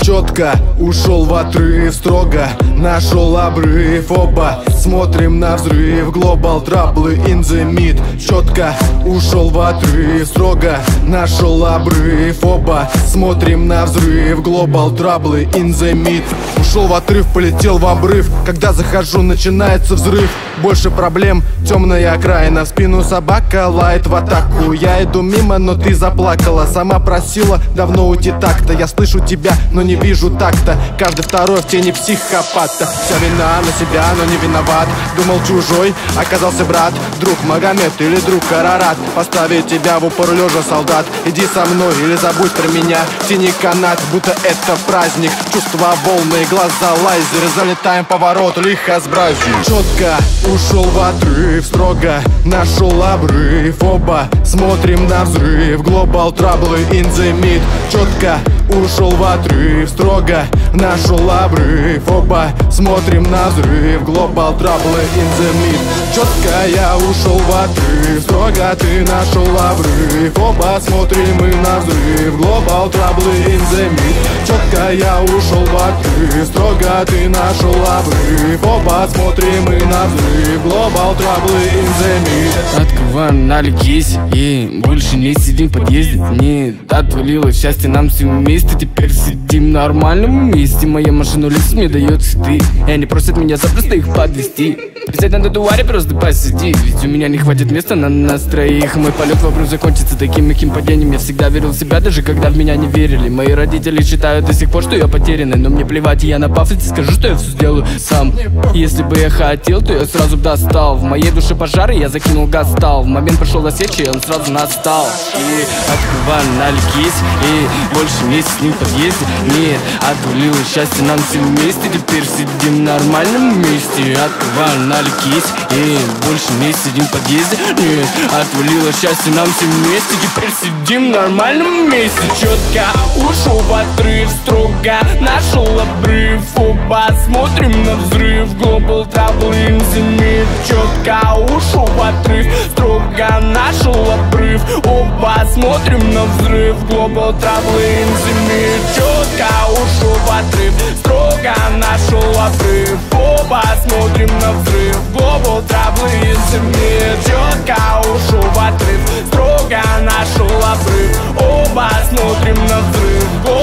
Четко ушел в отрыв, строго нашел обрыв. Оба смотрим на взрыв, Global Trouble in the mid. Четко ушел в отрыв, строго нашел обрыв. Оба смотрим на взрыв, Global Trouble in the mid. Ушел в отрыв, полетел в обрыв. Когда захожу, начинается взрыв. Больше проблем, темная окраина. В спину собака лает в атаку. Я иду мимо, но ты заплакала. Сама просила давно уйти так-то. Я слышу тебя, но не вижу так-то. Каждый второй в тени психопата. Вся вина на себя, но не виноват. Думал чужой, оказался брат. Друг Магомед или друг Арарат. Поставить тебя в упор лежа, солдат. Иди со мной или забудь про меня. Тяни канат, будто это праздник. Чувства волны, глаза лайзеры. Залетаем поворот, лихо сбразим. Четко ушел в отрыв, строго нашел обрыв. Оба смотрим на взрыв, Global Trouble in the mid. Четко ушел в отрыв, строго нашел обрыв. Оба смотрим на взрыв, Global Trouble in the mid. Четко я ушел в отрыв, строго ты нашел обрыв. Оба смотрим мы на взрыв, Global Trouble in the mid. Четко я ушел в отрыв, строго ты нашел обрыв. Оба смотрим мы на взрыв, Global Trouble in the mid. Открываем, налегись и больше не сидим в подъезде. Не отвалилось счастье нам всем вместе. Теперь сидим в нормальном месте. Моя машина лес мне дает цветы, и они просят меня запросто их подвезти. Присядь на тротуаре, просто посиди, ведь у меня не хватит места на нас троих. Мой полет вокруг закончится таким мягким падением. Я всегда верил в себя, даже когда в меня не верили. Мои родители считают до сих пор, что я потерянный, но мне плевать, я на пафосе скажу, что я все сделаю сам. Если бы я хотел, то я сразу достал. В моей душе пожары, я закинул газ, стал. В момент пошел засечь, и он сразу настал. И открываем, налегись, и больше не сидим в подъезде. Нет, отвалилось счастье нам всем вместе. Теперь сидим в нормальном месте. Открываем, налегись, и больше не сидим в подъезде. Нет, отвалилось счастье нам всем вместе. Теперь сидим в нормальном месте. Четко ушел в отрыв, строго нашел обрыв. Оба смотрим на взрыв, Global Trouble in the mid. Четко ушел в отрыв, строго нашел обрыв. Оба смотрим на взрыв, Global Trouble in the mid. Четко ушел в отрыв, строго нашел обрыв. Оба смотрим на взрыв, Global Trouble in the mid. Четко ушел в отрыв, строго нашел обрыв. Оба смотрим на взрыв.